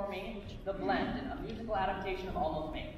for me The Blend, a musical adaptation of Almost Me.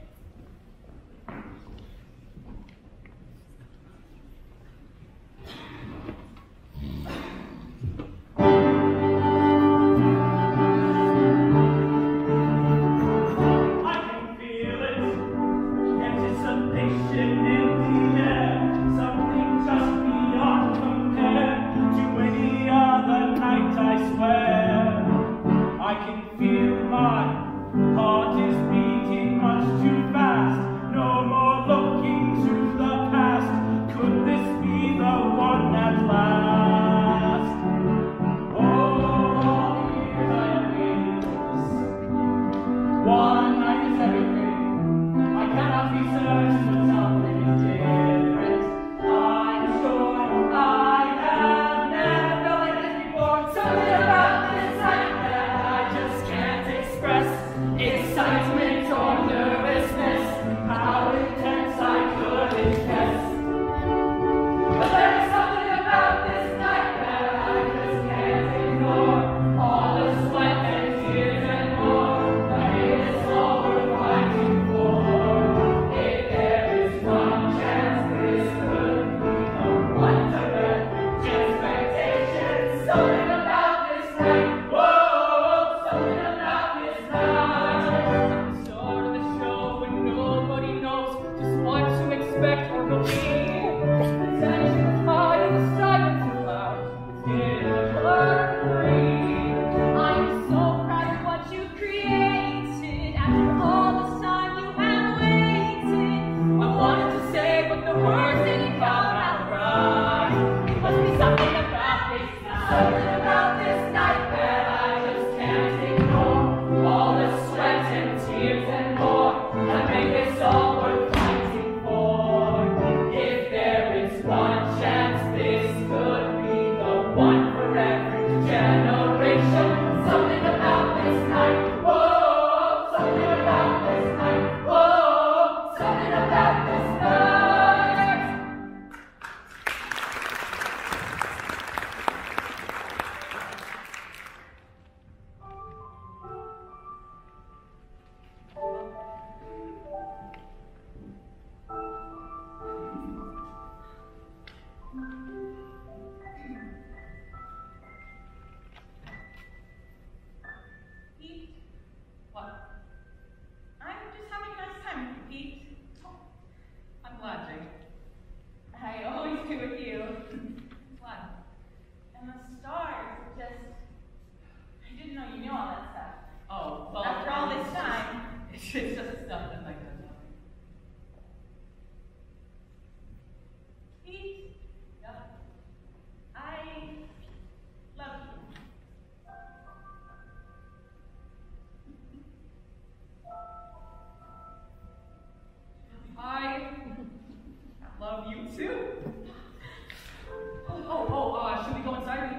Should we go inside?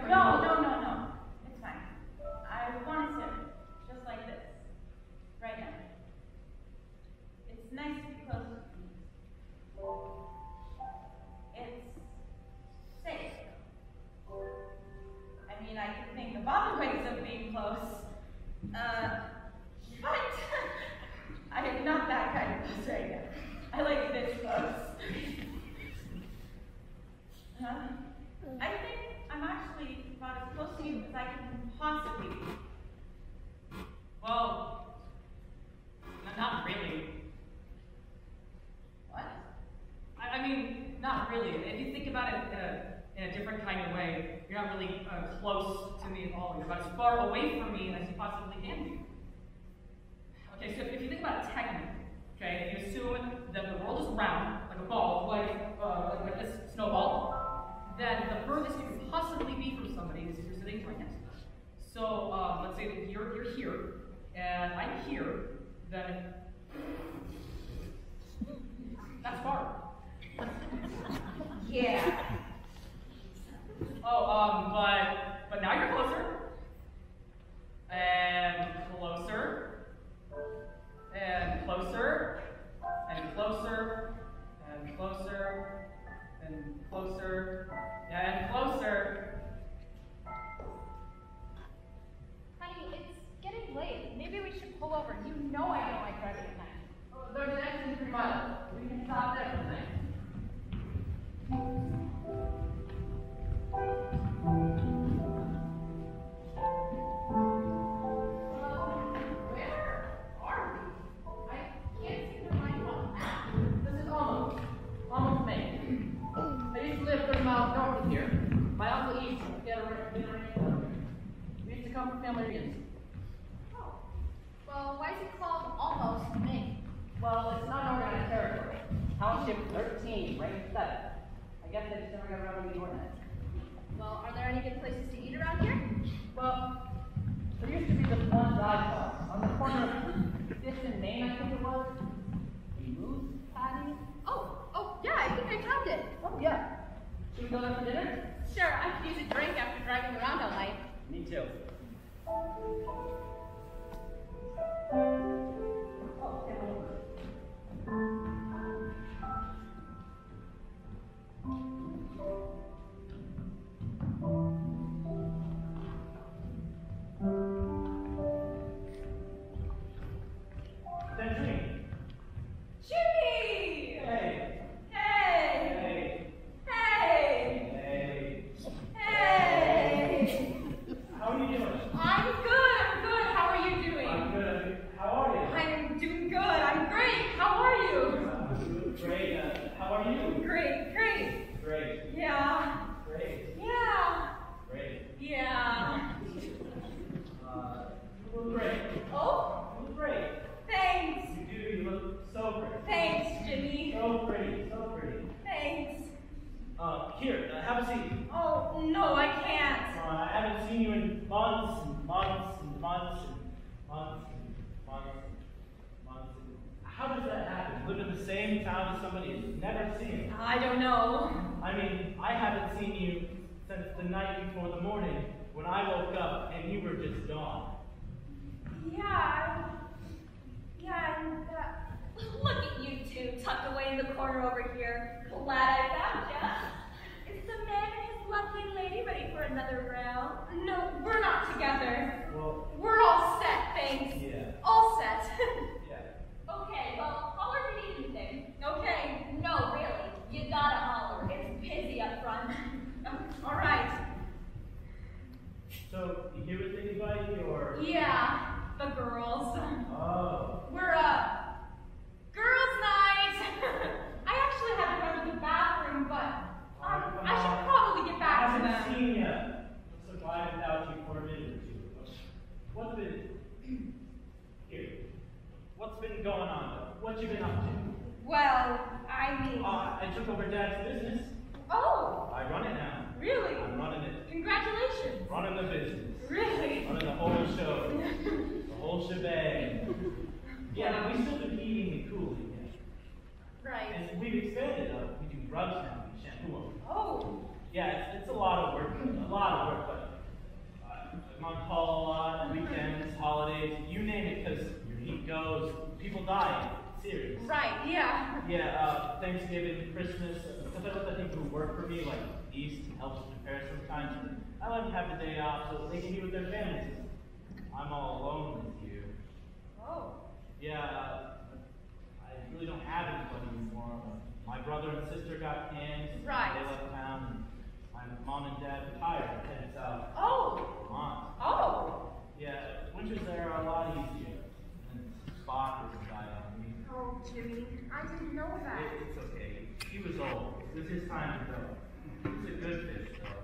No. It's fine. I want to sit just like this, right now. It's nice to be close to you. It's safe. I mean, I could think of other ways of being close. But I am not that kind of close right now. I like this close. I think I'm actually about as close to you as I can possibly be. Well, not really. What? I mean, not really. If you think about it in a different kind of way, you're not really close to me at all. You're about as far away from me as you possibly can be. Okay, so if you think about it technically, okay, if you assume that the world is round, like a ball, like this snowball, then the furthest you can possibly be from somebody is if you're sitting right next to them. So let's say that you're here, and I'm here, then that's far. Yeah. Oh, but now you're closer, and closer, and closer, and closer, and closer, and closer, and closer. Honey, it's getting late. Maybe we should smiling. We can stop everything. Almost May. I used to live 30 miles north of here. My uncle East had a ranch. We used to come from family reunions. Oh. Well, why is it called Almost Maine? Well, it's not organized territory. Township 13, range 7. I guess they just never got around to the ordinance. Well, are there any good places to eat around here? Well, there used to be this one dive bar on the corner of 5th and Main, I think it was. A moose patty? Oh, yeah, I think I found it. Oh, yeah. Should we go there for dinner? Sure, I could use a drink after driving around all night. Me too. Oh, stand over. Jimmy! Hey! Hey! Hey! Hey! Hey! Hey! How are you doing? I'm good. How are you doing? I'm good. How are you? I'm doing good. I'm great. How are you? Great. How are you? Great. Great. Yeah. Great. Yeah. Great. Yeah. You look great. Oh, You look great. thanks. You do. You look so great. Thanks, Jimmy. So pretty. So pretty. Thanks. Here. Have a seat. Oh, no, I can't. I haven't seen you in months and months and months and months and months and months. How does that happen? Live in the same town as somebody and never see him. I don't know. I mean, I haven't seen you since the night before the morning when I woke up and you were just gone. Yeah, and look at you two tucked away in the corner over here. Glad I found ya. Is the man and his lovely lady ready for another round? No, we're not together. Well, We're all set, thanks. yeah. All set. Yeah. Okay, well, holler if you need anything. Okay. No, really. You gotta holler. It's busy up front. All right. So, you here with anybody or? Yeah, the girls. Oh. We're girls' night. I actually had to go to the bathroom, but I should probably get back to I haven't them. seen you. I'm so glad without you for a minute or two. What's been, here, what's been going on though? What you been up to? Well, I mean, I took over Dad's business. oh, I run it now. really? I'm running it. Congratulations. Running the business. Really? Running the whole show. The whole shebang. Yeah, we still do heating and cooling. Yeah. Right. And we've expanded. We do rugs now. We shampoo them. Oh, Yeah, it's a lot of work. But I'm on call a lot. Weekends, holidays, you name it, because your heat goes. People die. Serious. right, yeah. Yeah, Thanksgiving, Christmas, because I think who work for me, like East, helps prepare sometimes. I let them have the day off so they can be with their families. I'm all alone with you. Oh. Yeah, I really don't have anybody anymore. My brother and sister got canned. Right. They left town. My mom and dad retired and headed south. Oh. Vermont. Oh. Yeah, winters there are a lot easier. And Spock is died on me. Oh, Jimmy, I didn't know that. It's okay. He was old. It was his time to go. He's a good fish, though.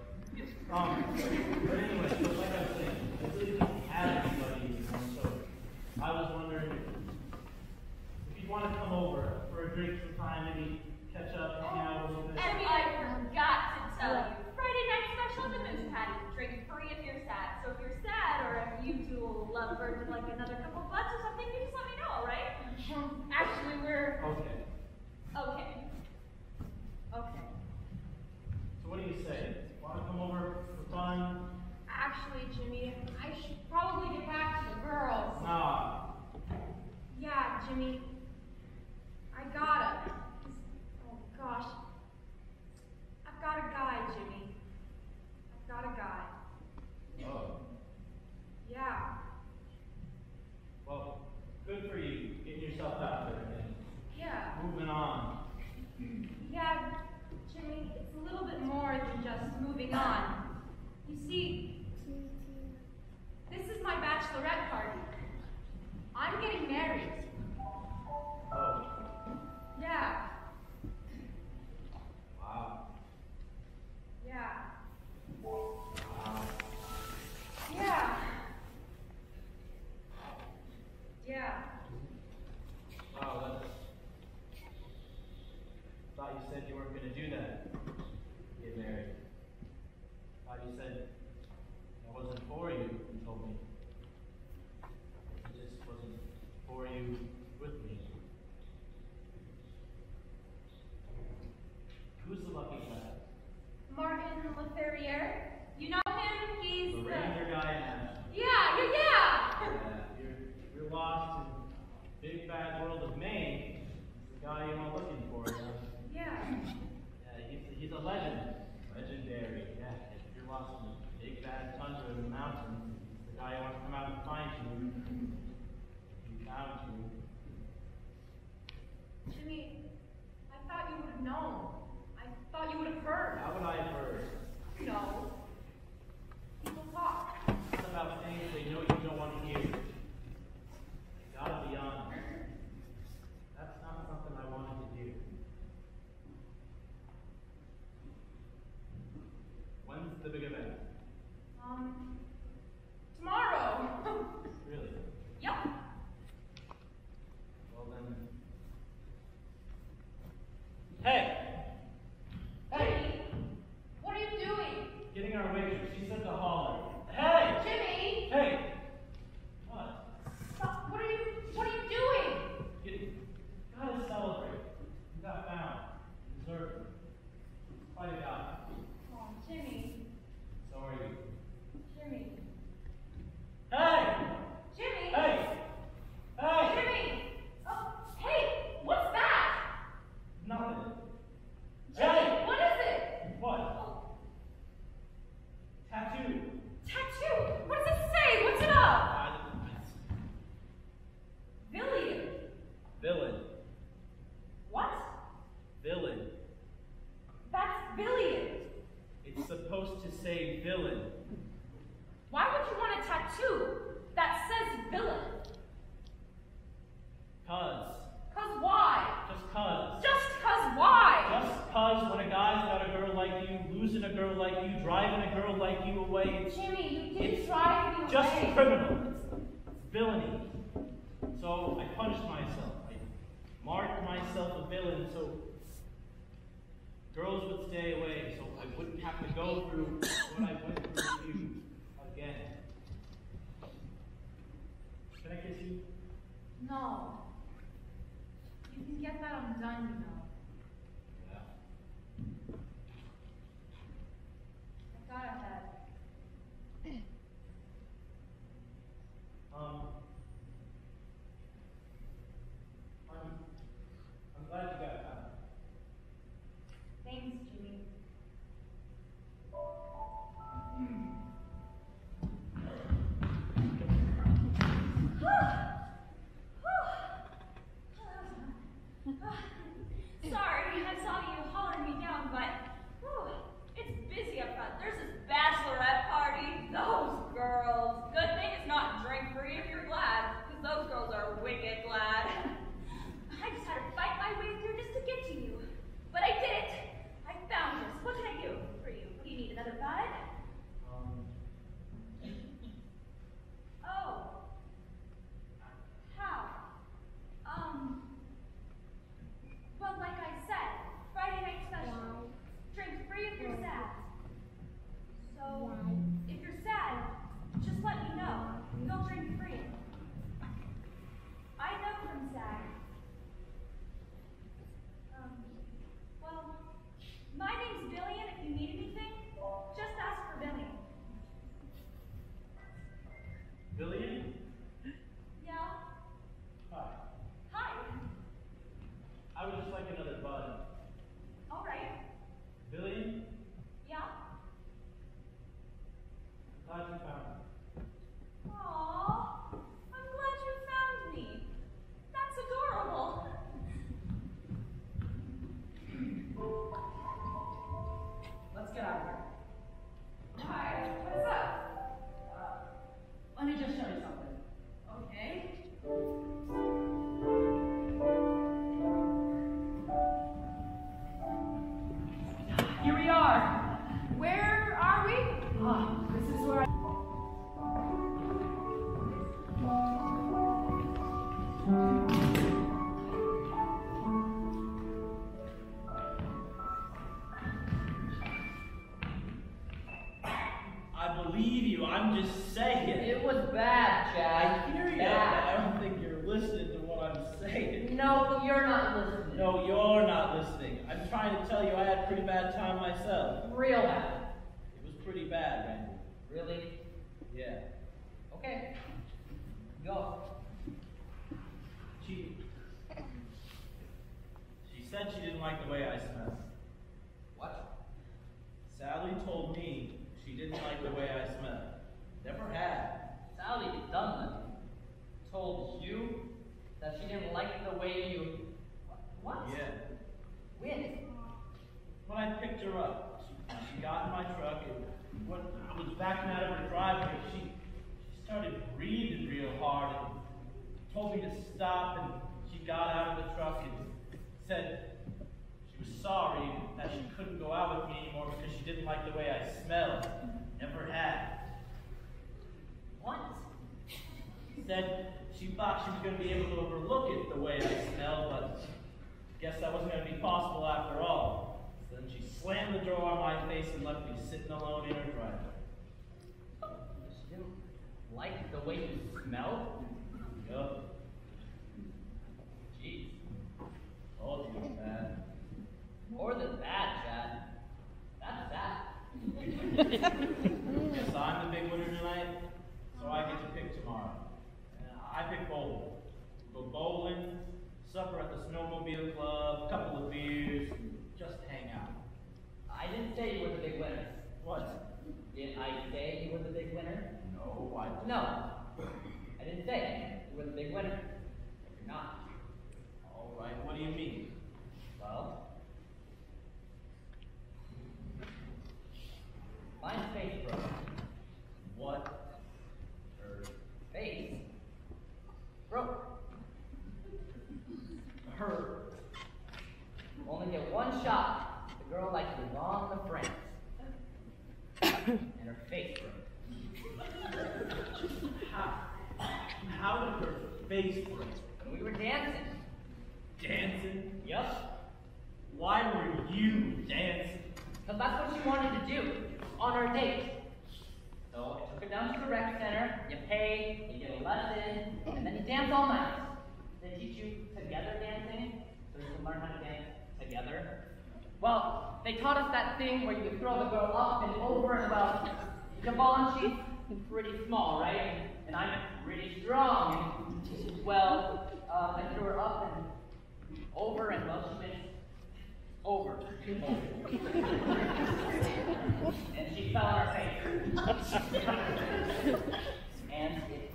But anyway, so like I was saying, I really didn't have anybody anymore, so I was wondering if you'd want to come over for a drink sometime, maybe catch up, hang out a little bit. And I forgot to tell you, Friday night special at the Moose Patty. Drink free if you're sad. So if you're sad, or if you two love birds like another couple bucks or something, you just let me know, all right? Actually, we're Okay. okay. Okay. So what do you say? Want to come over for fun? Actually, Jimmy, told me. It just wasn't for you with me. Who's the lucky guy? Martin Leferrier. You know him? He's The ranger guy in Ashland. Yeah. Yeah, you're lost in big bad world of Maine. It's the guy you were looking for, yeah. Yeah, he's a legend. Legendary, yeah. If you're lost in the big bad tundra of the mountains, he's the guy who wants to come out and find you. He found you. Jimmy, I thought you would have known. I thought you would have heard. How would I have heard? No. People talk. It's not about things they know you don't want to hear. They gotta be honest. That's not something I wanted to do. When's the big event? Tomorrow. Really? Yep. Well then. Hey! Jimmy, what are you doing? Getting our waitress. She said to holler. Hey! Jimmy! Hey! What? Stop. What are you doing? You gotta celebrate. You got found. You deserve it. Quite a guy. Oh, Jimmy. So are you. Jimmy. Hey! Jimmy! Hey! Hey! Jimmy! Oh, hey! What's that? Nothing. Jimmy, Hey! what is it? What? Oh, Tattoo. tattoo! What does it say? What's it up? Villian. Villain. What? Villain. That's Villian. It's supposed to say villain. Why would you want a tattoo that says villain? Cause. Cause why? Just cause. Just cause why? Just cause when a guy's got a girl like you, losing a girl like you, driving a girl like you away, it's Jimmy, you didn't it's drive me just away. criminal. It's villainy. So I punished myself. I marked myself a villain so girls would stay away, so I wouldn't have to go through what I went through with you again. Can I kiss you? No. You can get that undone, you know. Yeah. I got ahead. I'm glad you got that. Thanks, Jimmy. Sorry, I saw you hollering me down, but it's busy up front. There's this bachelorette party. Those girls. Good thing it's not drink free if you're glad, because those girls are wicked glad. I just had to fight my way through just to get to you. But I did it. I found you. So what can I do for you? What do you need? Another bud? Oh. How? Well, like I said, Friday night special. Drink free if you're sad. So, if you're sad, just let me know. Go drink free. I know from sad. Well, my name's Billion. If you need anything, just ask for Billion. Billion? Yeah? Hi. Hi. I would just like another bud. All right. Billion? Yeah? Glad you found me. Aw, I'm glad you found me. That's adorable. Let's get out of here. Hi, what is up? Let me just show you something. Jack. I hear you, but Bad. I don't think you're listening to what I'm saying. No, you're not listening. No, you're not listening. I'm trying to tell you I had a pretty bad time myself. Real bad. It was pretty bad, Randy. Really? Yeah. Okay. Go. She said she didn't like the way I smelled. What? Sally told me she didn't like the way I smelled. Never had. Sally Dunlap told you that she didn't like the way you... What? Yeah. When? When I picked her up, she got in my truck, and when I was backing out of her driveway, she started breathing real hard and told me to stop, and she got out of the truck and said she was sorry that she couldn't go out with me anymore because she didn't like the way I smelled. Never had. What? Said she thought she was going to be able to overlook it the way I smelled, but guess that wasn't going to be possible after all. So then she slammed the door on my face and left me sitting alone in her driveway. She didn't like the way you smelled? Yup. Jeez. Told you it was bad. More than bad, Chad. That's sad. Guess I'm the big winner tonight, so I get to pick tomorrow. And I pick bowling. We'll go bowling, supper at the snowmobile club, couple of beers, and just hang out. I didn't say you were the big winner. What? Did I say you were the big winner? No, I didn't. No. I didn't say you were the big winner. You're not. All right, what do you mean? Well, mine's face broke. What? Her face broke. Her. Only get one shot. The girl likes to belong to France. And her face broke. How did her face break? When we were dancing. Dancing? Yup. Why were you dancing? Because that's what she wanted to do on our date. So I took her down to the rec center, you pay, you get a lesson, and then you dance all night. They teach you together dancing, so you can learn how to dance together. Well, they taught us that thing where you throw the girl up and over, and well, Yvonne, she's pretty small, right? And I'm pretty strong. And, well, I threw her up and over, and well, she went over. And she fell on her face. And it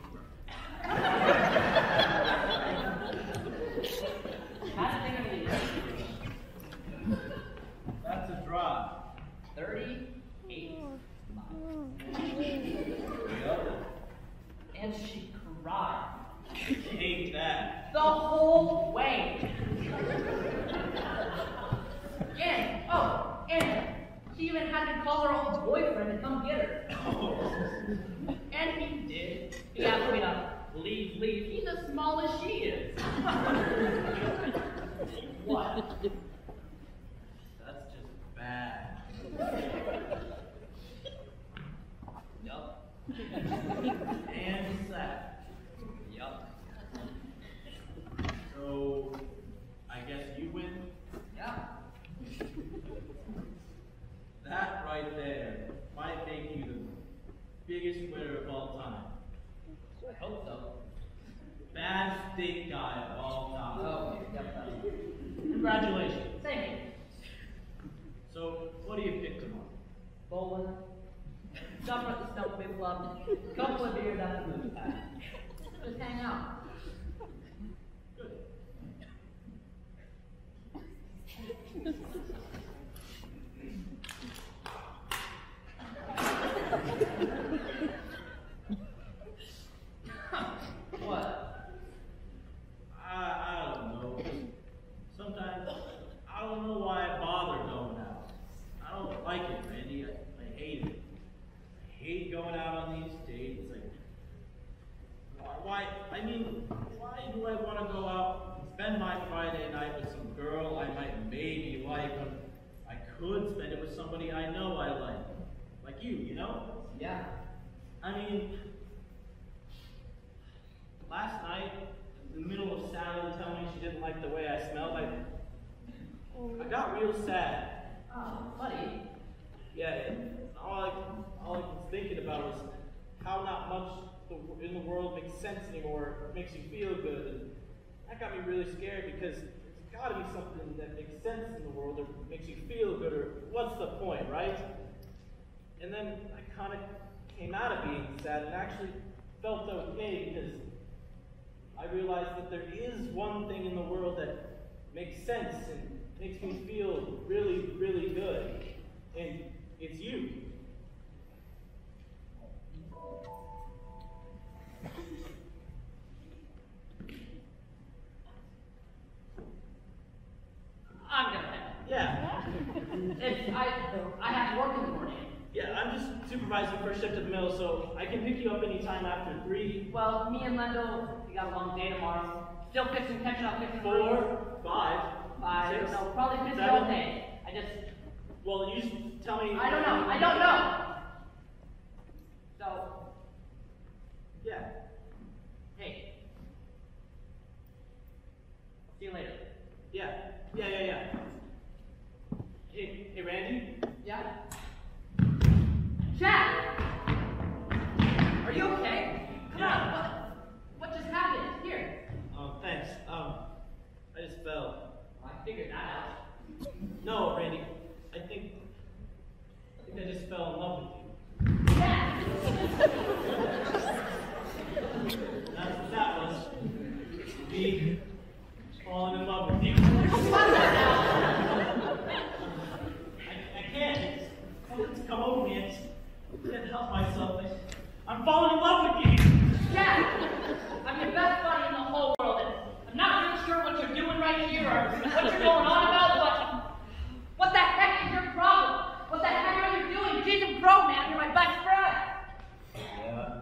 had to think of it. That's a drive. 38 miles. Yup. And she cried. Hate that. The whole way. And she even had to call her old boyfriend to come get her. And he did. He asked me to leave. He's as small as she is. What? That's just bad. Yup. And sad. Yup. So, I guess you win? Yeah. That right there might make you the biggest winner of all time. I hope so. Bad state guy of all time. Oh, yep. Congratulations. Thank you. So, what do you pick tomorrow? Bowling. Supper at the Snowmobile Club. Couple of beers at the movie pass. Just hang out. Good. What? I don't know. Sometimes I don't know why I bother going out. I don't like it, Randy. I hate it. I hate going out on these dates. last night, in the middle of Sally telling me she didn't like the way I smelled, I got real sad. Oh, buddy. Yeah, and all I was thinking about was how not much in the world makes sense anymore, or makes you feel good. And that got me really scared because there's got to be something that makes sense in the world or makes you feel good, or what's the point, right? And then I kind of came out of being sad and actually felt okay because I realized that there is one thing in the world that makes sense and makes me feel really, really good. And it's you. I'm gonna head. Yeah. I have to work in the morning. Yeah, I'm just supervising first shift at the mill, so I can pick you up anytime after 3. Well, me and Lendl, we got a long day tomorrow. Still catching up, fixing 4, 5, 5, 6, no, probably busy 7. all day. Well, you just tell me. I don't know. So, Yeah. hey. See you later. Yeah. Hey, Randy? Yeah? Jack! Are you okay? Come on, what just happened? Here. Oh, thanks. I just fell. I figured that out. No, Randy. I think I just fell in love with you. Jack! That's what that was. Me falling in love with you. I can't. It's come over me. I can't help myself. I'm falling in love with you. Jack! I'm your best buddy in the whole world, and I'm not really sure what you're doing right here or what you're going on about, but what the heck is your problem? What the heck are you doing? Jesus, bro, man, you're my best friend. Yeah.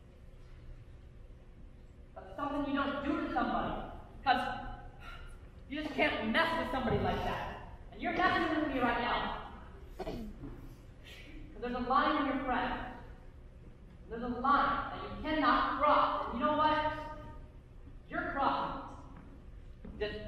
That's something you don't do to somebody, because you just can't mess with somebody like that. And you're messing with me right now. Because there's a line in your friend. There's a line that you cannot cross. And you know what? You're crossing it. Just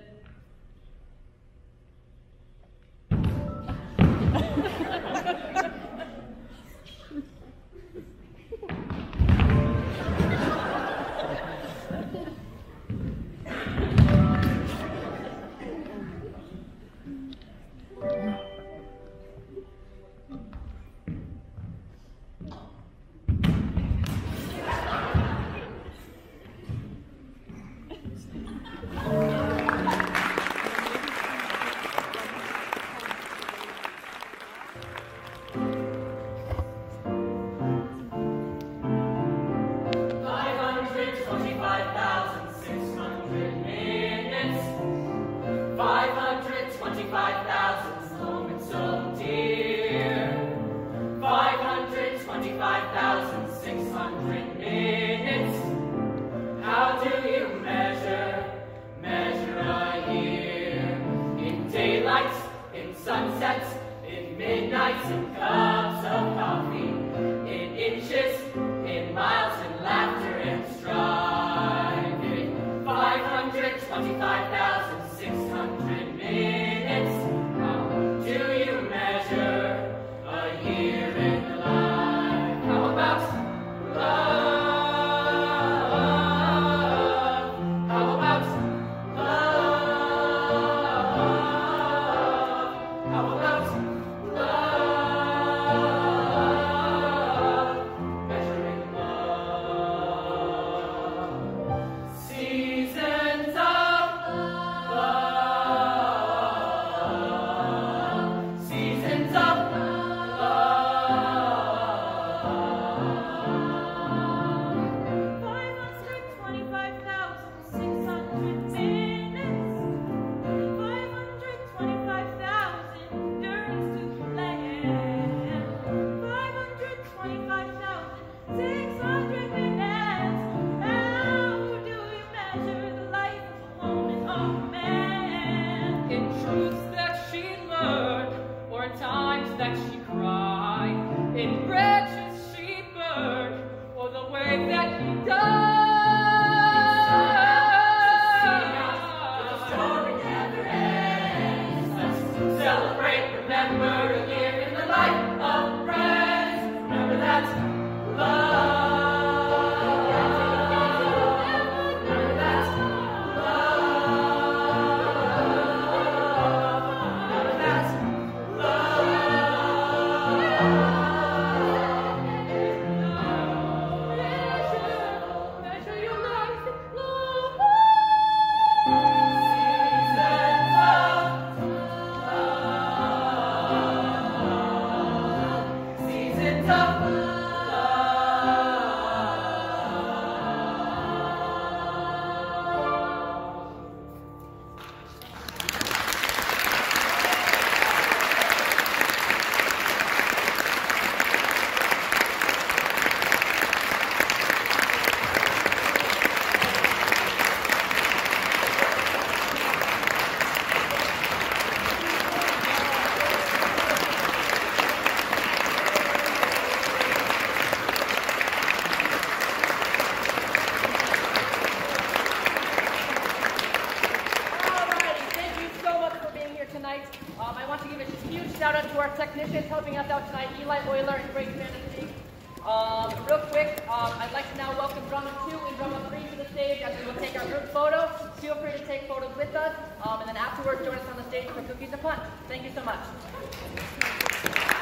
helping us out tonight, Eli Euler and Great Fantasy. Real quick, I'd like to now welcome drummer 2 and drummer 3 to the stage as we will take our group photo. Feel free to take photos with us, and then afterwards join us on the stage for cookies and punch. Thank you so much.